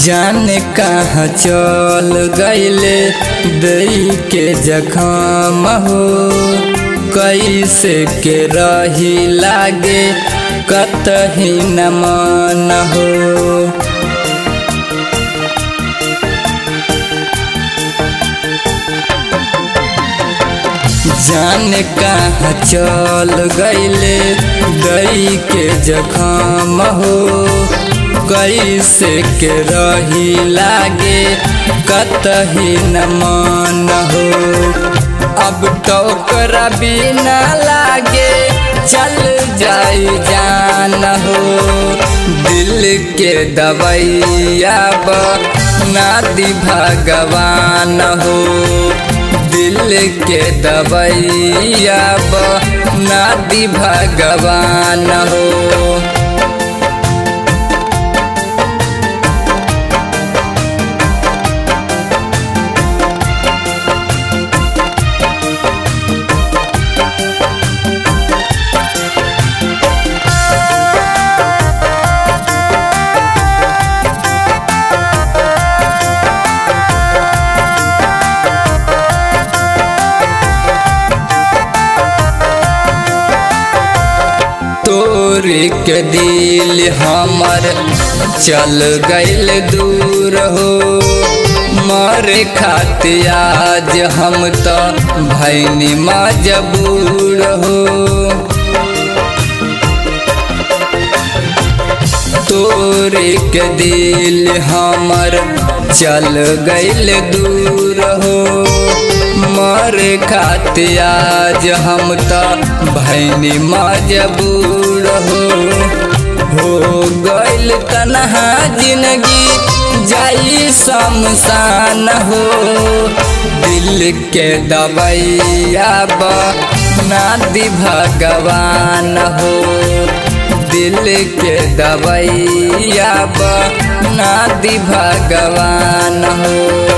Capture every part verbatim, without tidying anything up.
जाने कहाँ चल गईले दई के जखम हो, कैसे के रही लागे कतही न मन हो। जाने कहाँ चल गईले दई के जखम हो, कैसे के रही लागे कतही न मन हो। अब टोकरा बिना लागे चल जाई जान हो, दिल के दवैया बना दी भगवान हो। दिल के दवैया बना दी भगवान हो। तोरी के दिल हमर चल गइल दूर हो, मरे खातिर आज हम तो भैनी मजबूर हो। तोरी के दिल हमर चल गइल दूर हो, मरे खातिर आज हम तो भैनी मजबूर हो। हो गइल तन्हा जिंदगी जाई शमशान हो, दिल के दवैया बना दी भगवान हो। दिल के दवैया बना दी भगवान हो।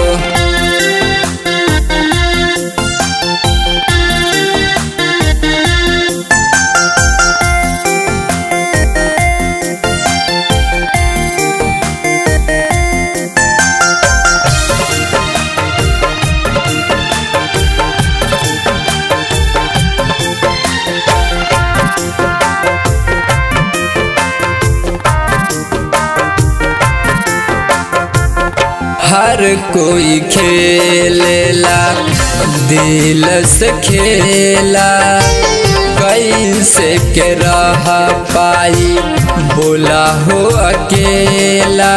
हर कोई खेलेला दिल से खेला, कैसे के रह पाई बोला हो अकेला।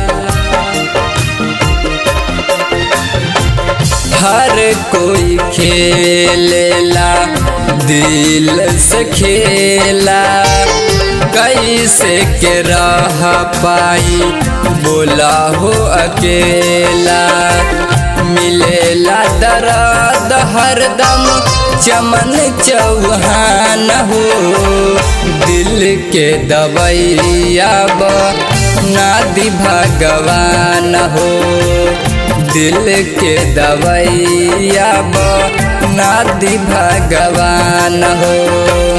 हर कोई खेलेला दिल से खेला, कैसे के रह पाई बोला हो अकेला। मिलेला दर्द हरदम चमन चौहान हो, दिल के दवैया बना दी भगवान हो। दिल के दवैया बना दी भगवान हो।